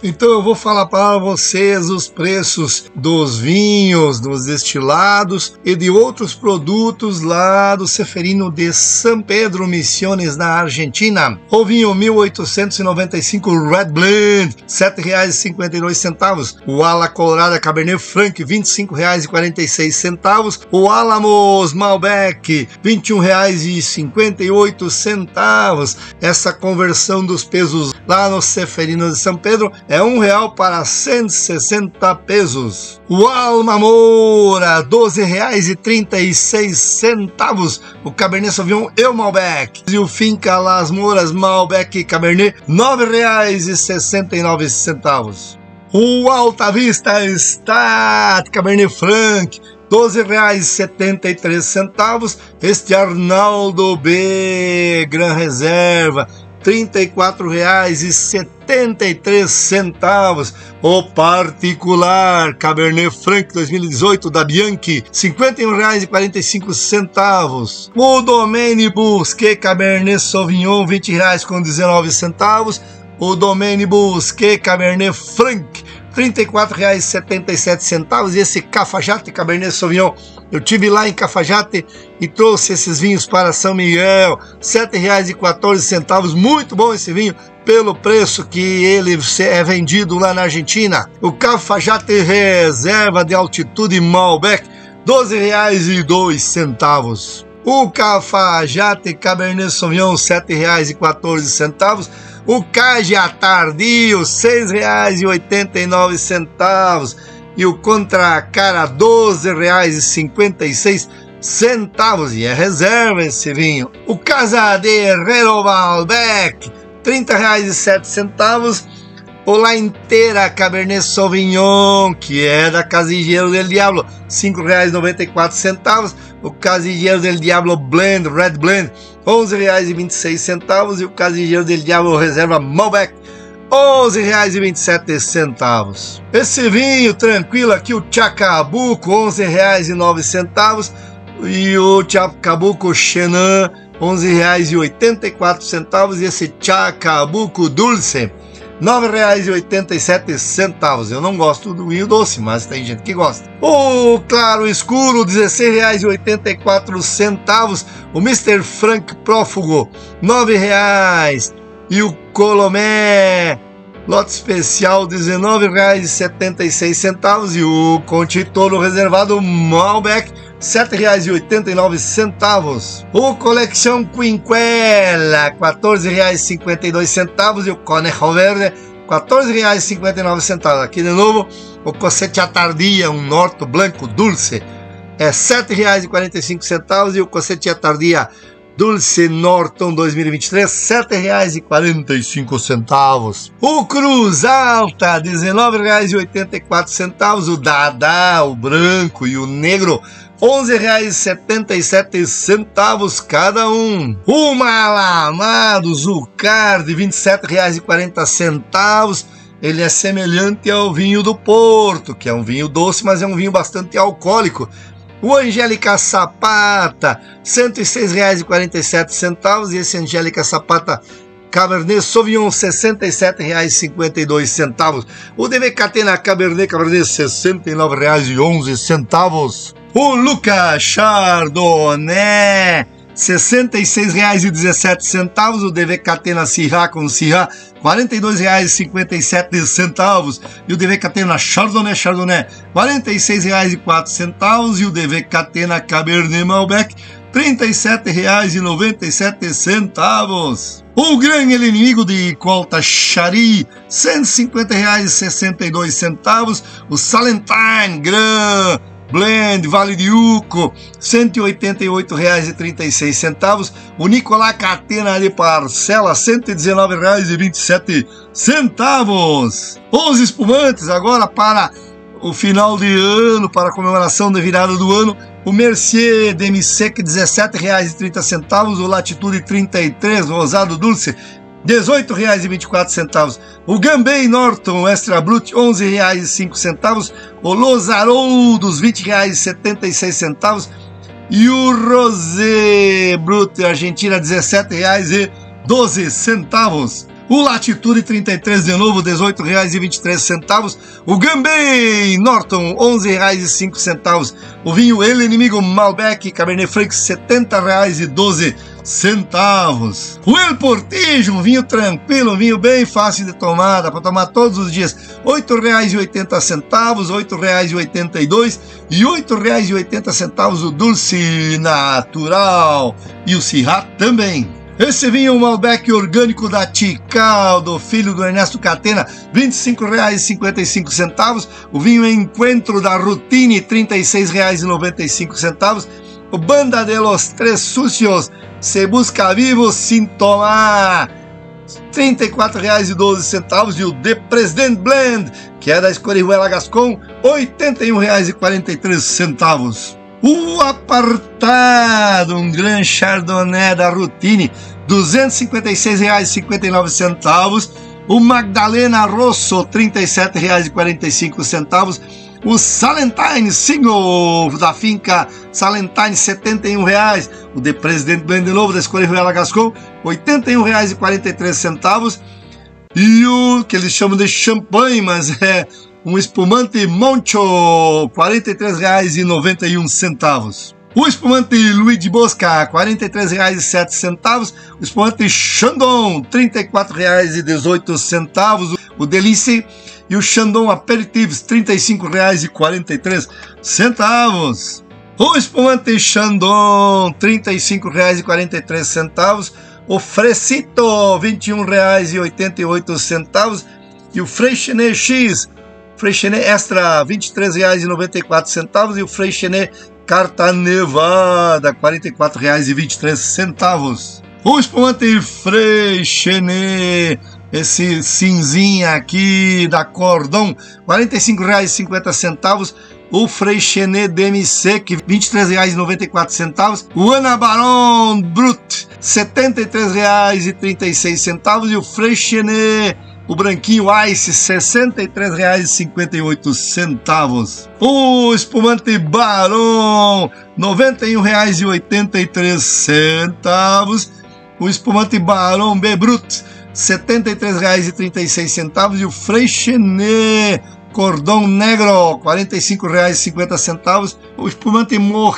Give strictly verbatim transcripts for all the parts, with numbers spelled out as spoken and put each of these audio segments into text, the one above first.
Então eu vou falar para vocês os preços dos vinhos, dos destilados e de outros produtos lá do Ceferino de São Pedro, Misiones, na Argentina. O vinho mil oitocentos e noventa e cinco Red Blend, sete reais e cinquenta e dois centavos. O Ala Colorada Cabernet Franc, vinte e cinco reais e quarenta e seis centavos. O Alamos Malbec, vinte e um reais e cinquenta e oito centavos. Essa conversão dos pesos lá no Ceferino de São Pedro é um real para cento e sessenta pesos. O Alma Moura, doze reais e trinta e seis centavos. O Cabernet Sauvignon e o Malbec. E o Finca Las Mouras Malbec Cabernet, nove reais e sessenta e nove centavos. O Alta Vista Stat Cabernet Franc, doze reais e setenta e três centavos. Este Arnaldo B Gran Reserva, trinta e quatro reais e setenta e três centavos. O Particular Cabernet Franc dois mil e dezoito da Bianchi, cinquenta e um reais e quarenta e cinco centavos. O Domaine Bousquet Cabernet Sauvignon, vinte reais com dezenove centavos. O Domaine Bousquet Cabernet Franc, trinta e quatro reais e setenta e sete centavos. E esse Cafajate Cabernet Sauvignon, eu tive lá em Cafajate e trouxe esses vinhos para São Miguel, sete reais e quatorze centavos. Muito bom esse vinho pelo preço que ele é vendido lá na Argentina. O Cafajate Reserva de Altitude Malbec, doze reais e dois centavos. O Cafajate Cabernet Sauvignon, sete reais e quatorze centavos. O Caja Tardio, seis reais e oitenta e nove centavos. E o Contra Cara, doze reais e cinquenta e seis centavos. E é reserva esse vinho. O Casa de Herrero Malbec, trinta reais e sete centavos. O La Inteira Cabernet Sauvignon, que é da Casillero del Diablo, cinco reais e noventa e quatro centavos. O Casillero del Diablo Blend, Red Blend, onze reais e vinte e seis centavos. E o Casillero del Diablo Reserva Malbec, onze reais e vinte e sete centavos. Esse vinho tranquilo aqui, o Chacabuco, onze reais e nove centavos. E o Chacabuco Chenin, onze reais e oitenta e quatro centavos. E esse Chacabuco Dulce, nove reais e oitenta e sete centavos. Eu não gosto do vinho doce, mas tem gente que gosta. O Claro Escuro, dezesseis reais e oitenta e quatro centavos. O mister Frank Prófugo, nove reais. E o Colomé Lote Especial, dezenove reais e setenta e seis centavos. E o Conte Toro Reservado Malbec, sete reais e oitenta e nove centavos. O Coleção Quinquela, quatorze reais e cinquenta e dois centavos. E o Conejo Verde, quatorze reais e cinquenta e nove centavos. Aqui de novo, o Cosecha Tardia, um Norto Blanco Dulce, é sete reais e quarenta e cinco centavos. E o Cosecha Tardia Dulce Norton dois mil e vinte e três, sete reais e quarenta e cinco centavos. O Cruz Alta, dezenove reais e oitenta e quatro centavos. O Dada, o branco e o negro, onze reais e setenta e sete centavos cada um. O Malamado Zucar, de vinte e sete reais e quarenta centavos. Ele é semelhante ao vinho do Porto, que é um vinho doce, mas é um vinho bastante alcoólico. O Angélica Sapata, cento e seis reais e quarenta e sete centavos. E esse Angélica Sapata Cabernet Sauvignon, sessenta e sete reais e cinquenta e dois centavos. O D V Catena Cabernet Cabernet, sessenta e nove reais e onze centavos. O Luca Chardonnay, sessenta e seis reais e dezessete centavos. O D V Catena Syrah com Syrah, quarenta e dois reais e cinquenta e sete centavos. E o D V Catena Chardonnay Chardonnay, quarenta e seis reais e quatro centavos. E o D V Catena Cabernet Malbec, trinta e sete reais e noventa e sete centavos. O Gran El Inimigo de Colta Chari, cento e cinquenta reais e sessenta e dois centavos. O Salentine Gran Blend Vale de Uco, cento e oitenta e oito reais e trinta e seis centavos. O Nicolás Catena de Parcela, cento e dezenove reais e vinte e sete centavos. Os espumantes agora para o final de ano, para a comemoração da virada do ano. O Mercier Demi-Sec, dezessete reais e trinta centavos. O Latitude trinta e três Rosado Dulce, dezoito reais e vinte e quatro centavos. O Gambay Norton Extra Brut, onze reais e cinco centavos. O Los Haroldos, vinte reais e setenta e seis centavos. E o Rosé Brut Argentina, dezessete reais e doze centavos. O Latitude trinta e três de novo, dezoito reais e vinte e três centavos. O Gambay Norton, onze reais e cinco centavos. O vinho El Inimigo Malbec Cabernet Franc, setenta reais e doze centavos. O El Portillo, um vinho tranquilo, um vinho bem fácil de tomar, dá para tomar todos os dias, oito reais e oitenta centavos, oito reais e oitenta e dois e oito reais e oitenta centavos o Dulce Natural e o Syrah também. Esse vinho Malbec orgânico da Tikal, do filho do Ernesto Catena, vinte e cinco reais e cinquenta e cinco centavos. O vinho Encuentro da Rutini, trinta e seis reais e noventa e cinco centavos. O Banda de los Tres Sucios, Se Busca Vivo Sin Tomar, trinta e quatro reais e doze centavos. E o The President Blend, que é da Escorihuela Gascon, oitenta e um reais e quarenta e três centavos. O Apartado, um Grand Chardonnay da Rutini, duzentos e cinquenta e seis reais e cinquenta e nove centavos. O Magdalena Rosso, trinta e sete reais e quarenta e cinco centavos. O Salentine Single da finca Salentine, setenta e um reais. O The President Blend de novo da Escorihuela Gascon, oitenta e um reais e quarenta e três centavos. E o que eles chamam de champanhe, mas é um espumante Moncho, quarenta e três reais e noventa e um centavos. O espumante Luigi Bosca, quarenta e três reais e sete centavos. O espumante Chandon, trinta e quatro reais e dezoito centavos. O Delice e o Chandon Aperitifs, trinta e cinco reais e quarenta e três centavos. O espumante Chandon, trinta e cinco reais e quarenta e três centavos. O Fresito, vinte e um reais e oitenta e oito centavos. E o Freixenet X, Freixenet Extra, vinte e três reais e noventa e quatro centavos. E o Freixenet Carta Nevada, quarenta e quatro reais e vinte e três centavos. O espumante Freixenet, esse cinzinha aqui da Cordon, quarenta e cinco reais e cinquenta centavos. O Freixenet Demi-Sec, vinte e três reais e noventa e quatro centavos. O Ana Baron Brut, setenta e três reais e trinta e seis centavos. E o Freixenet, o branquinho Ice, sessenta e três reais e cinquenta e oito centavos. O espumante Baron, noventa e um reais e oitenta e três centavos. O espumante Baron B Brut, setenta e três reais e trinta e seis centavos. E o Freixenet Cordon Negro, quarenta e cinco reais e cinquenta centavos. O espumante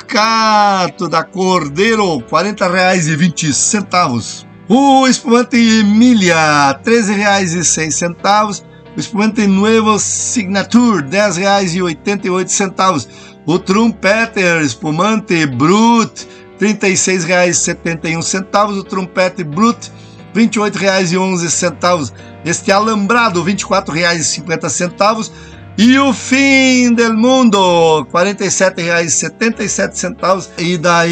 Moscato da Cordeiro, quarenta reais e vinte centavos. O espumante Emilia, treze reais e seis centavos. O espumante Nuevo Signature, dez reais e oitenta e oito centavos. O Trumpeter espumante Brut, trinta e seis reais e setenta e um centavos. O Trumpete Brut, vinte e oito reais e onze centavos. Este Alambrado, vinte e quatro reais e cinquenta centavos. E o Fim del Mundo, quarenta e sete reais e setenta e sete centavos. E da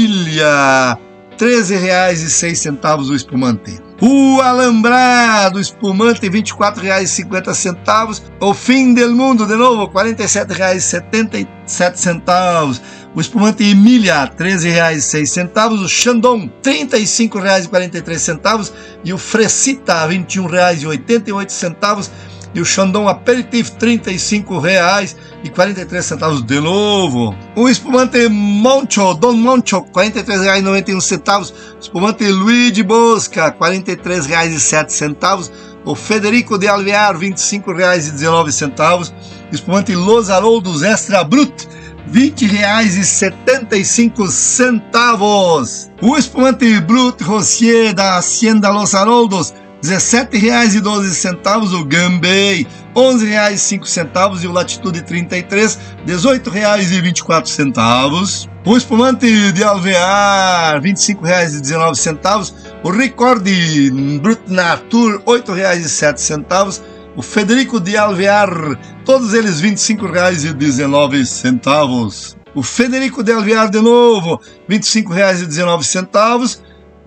Emília, treze reais e seis centavos o espumante. O Alambrado espumante, vinte e quatro reais e cinquenta centavos. O Fim del Mundo, de novo, quarenta e sete reais e setenta e sete centavos. O espumante Emília, treze reais e seis centavos. O Chandon, trinta e cinco reais e quarenta e três centavos. E o Fresita, vinte e um reais e oitenta e oito centavos. E o Chandon Aperitif, trinta e cinco reais e quarenta e três centavos de novo. O espumante Moncho, Don Moncho, quarenta e três reais e noventa e um centavos. O espumante Luigi Bosca, quarenta e três reais e sete centavos. O Federico de Alvear, vinte e cinco reais e dezenove centavos. O espumante Los Haroldos Extra Brut, vinte reais e setenta e cinco centavos. O espumante Brut Rosier da Hacienda Los Haroldos, dezessete reais e doze centavos. O Gambay, onze reais e cinco centavos. E o Latitude trinta e três, dezoito reais e vinte e quatro centavos. O espumante de Alvear, vinte e cinco reais e dezenove centavos. O Recorde Brut Natur, oito reais e sete centavos. O Federico de Alvear, todos eles vinte e cinco reais e dezenove centavos. O Federico de Alvear de novo, vinte e cinco reais e dezenove centavos.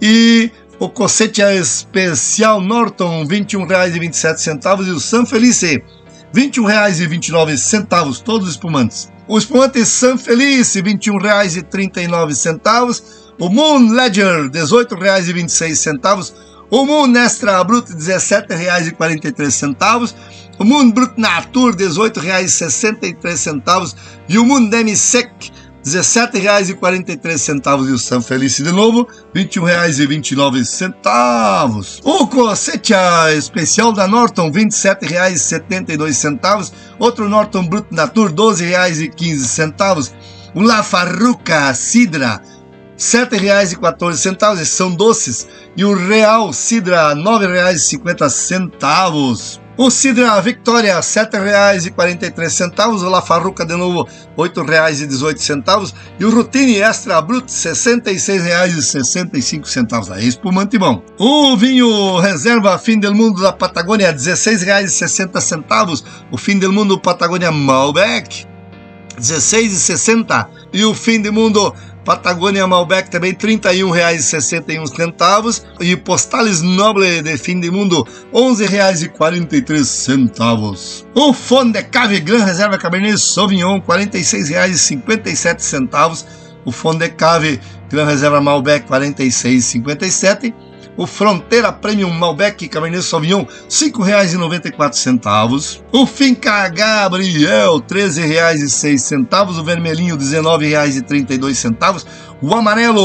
E o Cossetia Especial Norton, vinte e um reais e vinte e sete centavos. E o San Felice, vinte e um reais e vinte e nove centavos, todos os espumantes. O espumante San Felice, vinte e um reais e trinta e nove centavos. O Moon Ledger, dezoito reais e vinte e seis centavos. O Moon Extra Brut, dezessete reais e quarenta e três centavos. O Moon Brut Natur, dezoito reais e sessenta e três centavos. E o Moon Demi-Sec, dezessete reais e quarenta e três centavos, e o San Felice de novo, vinte e um reais e vinte e nove centavos. O Cosecha especial da Norton, vinte e sete reais e setenta e dois centavos. Outro Norton Brut Natur, doze reais e quinze centavos. O La Farruca Sidra, sete reais e quatorze centavos, esses são doces. E o Real Sidra, nove reais e cinquenta centavos. O Sidra Victoria, sete reais e quarenta e três centavos. O La Farruca de novo, oito reais e dezoito centavos. E o Routine Extra Brut, sessenta e seis reais e sessenta e cinco centavos. Aí, espumante bom. O vinho Reserva Fim del Mundo da Patagônia, dezesseis reais e sessenta centavos. O Fim del Mundo Patagônia Malbec, dezesseis reais e sessenta centavos. E o Fim do Mundo Patagônia Malbec também, trinta e um reais e sessenta e um centavos. E Postales Noble de Fim de Mundo, onze reais e quarenta e três centavos. O Fond de Cave Gran Reserva Cabernet Sauvignon, quarenta e seis reais e cinquenta e sete centavos. O Fond de Cave Gran Reserva Malbec, quarenta e seis reais e cinquenta e sete centavos. O Fronteira Premium Malbec Cabernet Sauvignon, cinco reais e noventa e quatro centavos. O Finca Gabriel, treze reais e seis centavos. O Vermelhinho, dezenove reais e trinta e dois centavos. O Amarelo,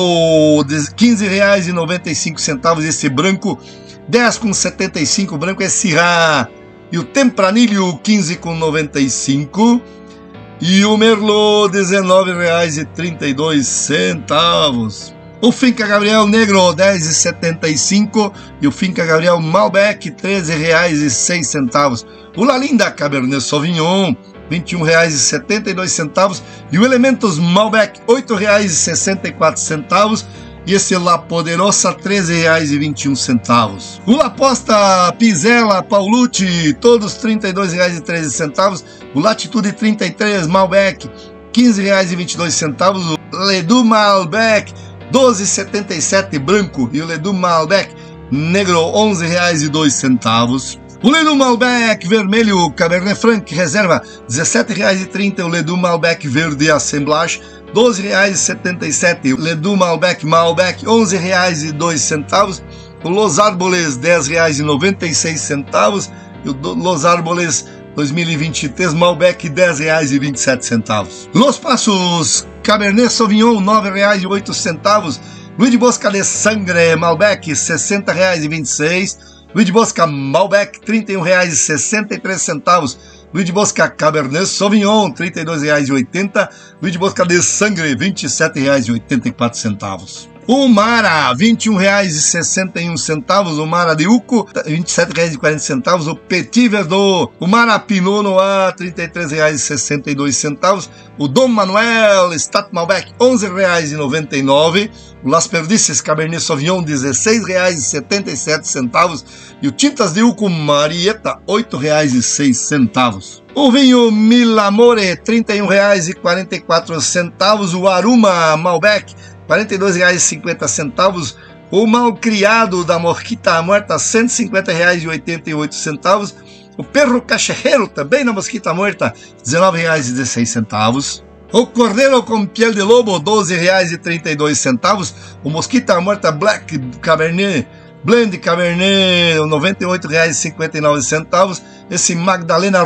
quinze reais e noventa e cinco centavos. Esse branco, dez reais e setenta e cinco centavos. O branco é Syrah. E o Tempranillo, quinze reais e noventa e cinco centavos. E o Merlot, dezenove reais e trinta e dois centavos. O Finca Gabriel Negro, dez reais e setenta e cinco centavos. E o Finca Gabriel Malbec, treze reais e seis centavos. O La Linda Cabernet Sauvignon, vinte e um reais e setenta e dois centavos. E o Elementos Malbec, oito reais e sessenta e quatro centavos. E esse La Poderosa, treze reais e vinte e um centavos. O La Posta Pizella Paulucci, todos trinta e dois reais e treze centavos. O Latitude trinta e três Malbec, quinze reais e vinte e dois centavos. O Ledoux Malbec, doze reais e setenta e sete centavos branco. E o Ledoux Malbec Negro, onze reais e dois centavos. O Ledoux Malbec Vermelho Cabernet Franc Reserva, dezessete reais e trinta centavos. O Ledoux Malbec Verde Assemblage, doze reais e setenta e sete centavos. O Ledoux Malbec Malbec, onze reais e dois centavos. O Los Árboles, dez reais e noventa e seis centavos. E o Los Árboles dois mil e vinte e três Malbec, dez reais e vinte e sete centavos. Los Passos Cabernet Sauvignon, nove reais e oito centavos. Luiz de Bosca de Sangre Malbec, sessenta reais e vinte e seis centavos. Luiz de Bosca Malbec, trinta e um reais e sessenta e três centavos. Luiz de Bosca Cabernet Sauvignon, trinta e dois reais e oitenta centavos. Luiz de Bosca de Sangre, vinte e sete reais e oitenta e quatro centavos. O Mara, vinte e um reais e sessenta e um centavos. O Mara de Uco, vinte e sete reais e quarenta centavos. O Petit Verdot. O Mara Pinot Noir, trinta e três reais e sessenta e dois centavos. O Dom Manuel Stat Malbec, onze reais e noventa e nove centavos. O Las Perdices Cabernet Sauvignon, dezesseis reais e setenta e sete centavos. E o Tintas de Uco Marieta, oito reais e seis centavos. O vinho Milamore, trinta e um reais e quarenta e quatro centavos. O Aruma Malbec, quarenta e dois reais e cinquenta centavos. O Malcriado da Mosquita Muerta, cento e cinquenta reais e oitenta e oito centavos. O Perro Cachorreiro, também na Mosquita Muerta, dezenove reais e dezesseis centavos. O Cordeiro com Piel de Lobo, doze reais e trinta e dois centavos. O Mosquita Muerta Black Cabernet Blend Cabernet, noventa e oito reais e cinquenta e nove centavos. Esse Magdalena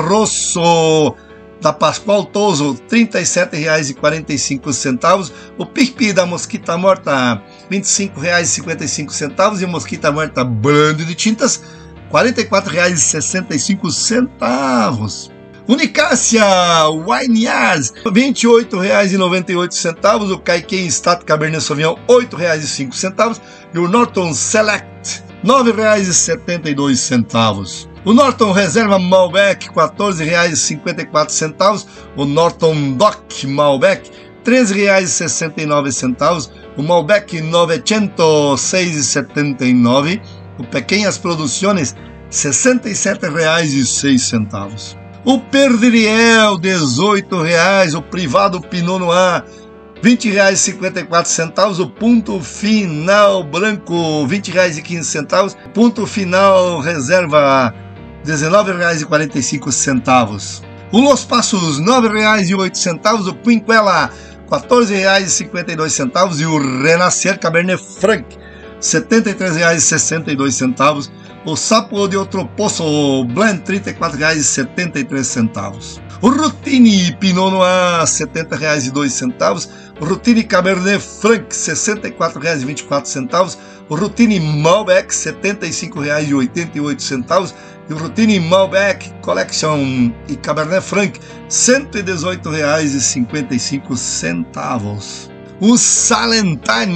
Rosso da Pascoal Toso, trinta e sete reais e quarenta e cinco centavos. O Pipi da Mosquita Morta, vinte e cinco reais e cinquenta e cinco centavos. E o Mosquita Morta Blend de Tintas, quarenta e quatro reais e sessenta e cinco centavos. O Nicásia Wine Yards, vinte e oito reais e noventa e oito centavos. O Caiquém Stat Cabernet Sauvignon, oito reais e cinco centavos. E o Norton Select, nove reais e setenta e dois centavos. O Norton Reserva Malbec, quatorze reais e cinquenta e quatro centavos. O Norton Doc Malbec, treze reais e sessenta e nove centavos. O Malbec novecentos, seis reais e setenta e nove centavos. O Pequenas Produções, sessenta e sete reais e seis centavos. O Perdriel, dezoito reais. O Privado Pinot Noir, vinte reais e cinquenta e quatro centavos. O Ponto Final Branco, vinte reais e quinze centavos. Ponto Final Reserva, dezenove reais e quarenta e cinco centavos. O Los Passos, nove reais e oito centavos. O Quinquela, quatorze reais e cinquenta e dois centavos. E o Renascer Cabernet Franc, setenta e três reais e sessenta e dois centavos. O Sapo de Outro Poço Blend, trinta e quatro reais e setenta e três centavos. O Rutini Pinot Noir, setenta reais e dois centavos. O Rutini Cabernet Franc, sessenta e quatro reais e vinte e quatro centavos. O Rutini Malbec, setenta e cinco reais e oitenta e oito centavos. E o Rutini Malbec Collection e Cabernet Franc, cento e dezoito reais e cinquenta e cinco centavos. O Salentine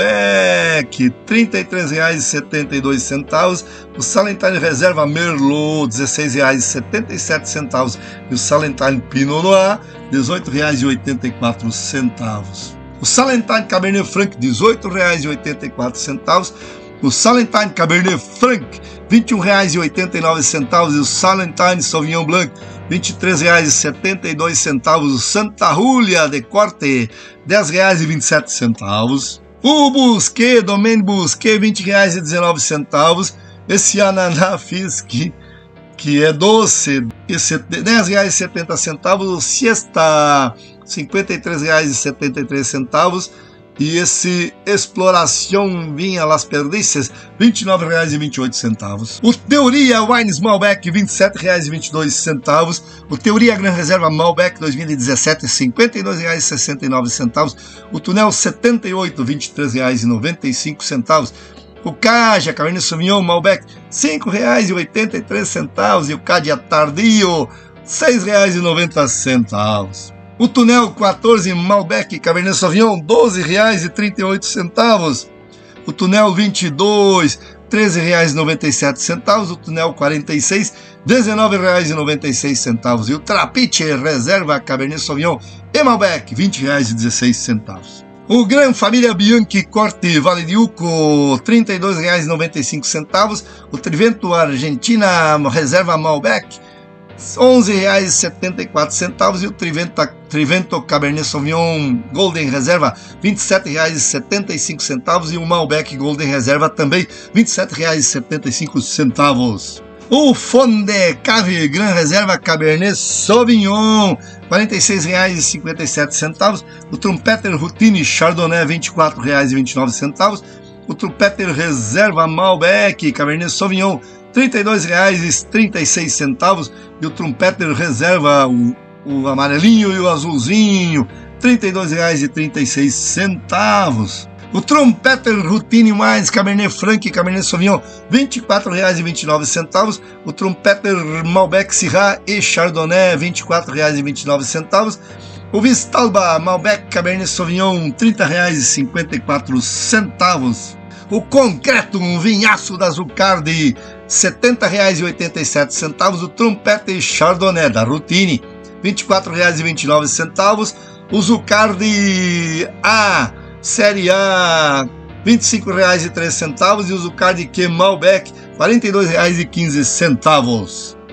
Malbec, trinta e três reais e setenta e dois centavos. O Salentine Reserva Merlot, dezesseis reais e setenta e sete centavos. E o Salentine Pinot Noir, dezoito reais e oitenta e quatro centavos. O Salentine Cabernet Franc, dezoito reais e oitenta e quatro centavos. O Salentine Cabernet Franc, vinte e um reais e oitenta e nove centavos. E o Salentine Sauvignon Blanc, vinte e três reais e setenta e dois centavos. O Santa Julia de Corte, dez reais e vinte e sete centavos. O Busquet, Domaine Busquet, vinte reais e dezenove centavos. Esse ananá Fisk, que é doce, dez reais e setenta centavos. O Siesta, cinquenta e três reais e setenta e três centavos. E esse Exploração Vinha Las Perdices, vinte e nove reais e vinte e oito centavos. O Teoria Wines Malbec, vinte e sete reais e vinte e dois centavos. O Teoria Gran Reserva Malbec dois mil e dezessete, cinquenta e dois reais e sessenta e nove centavos. O Tunel setenta e oito, vinte e três reais e noventa e cinco centavos. O Caja Cabernet Sauvignon Malbec, cinco reais e oitenta e três centavos. E o Cádia Tardio, seis reais e noventa centavos. O Tunel quatorze Malbec Cabernet Sauvignon, doze reais e trinta e oito centavos. O Tunel vinte e dois, treze reais e noventa e sete centavos. O Tunel quarenta e seis, dezenove reais e noventa e seis centavos. E o Trapiche Reserva Cabernet Sauvignon e Malbec, vinte reais e dezesseis centavos. O Gran Família Bianchi Corte Vale de Uco, trinta e dois reais e noventa e cinco centavos. O Trivento Argentina Reserva Malbec, onze reais e setenta e quatro centavos. E o Trivento, Trivento Cabernet Sauvignon Golden Reserva, vinte e sete reais e setenta e cinco centavos. E o Malbec Golden Reserva também, vinte e sete reais e setenta e cinco centavos. O Fonde Cave Gran Reserva Cabernet Sauvignon, quarenta e seis reais e cinquenta e sete centavos. O Trumpeter Rutini Chardonnay, vinte e quatro reais e vinte e nove centavos. O Trumpeter Reserva Malbec Cabernet Sauvignon, trinta e dois reais e trinta e seis centavos. E o Trumpeter Reserva, o, o amarelinho e o azulzinho, trinta e dois reais e trinta e seis centavos. O Trumpeter Rutini Wines Cabernet Franc Cabernet Sauvignon, vinte e quatro reais e vinte e nove centavos. O Trumpeter Malbec Syrah e Chardonnay, vinte e quatro reais e vinte e nove centavos. O Vistalba Malbec Cabernet Sauvignon, trinta reais e cinquenta e quatro centavos. O Concreto, um vinhaço da Zucardi, setenta reais e oitenta e sete centavos. O Trumpeter Chardonnay da Rutini, vinte e quatro reais e vinte e nove centavos. O Zucardi A, Série A, vinte e cinco reais e três centavos. E o Zucardi Q Malbec, quarenta e dois reais e quinze centavos.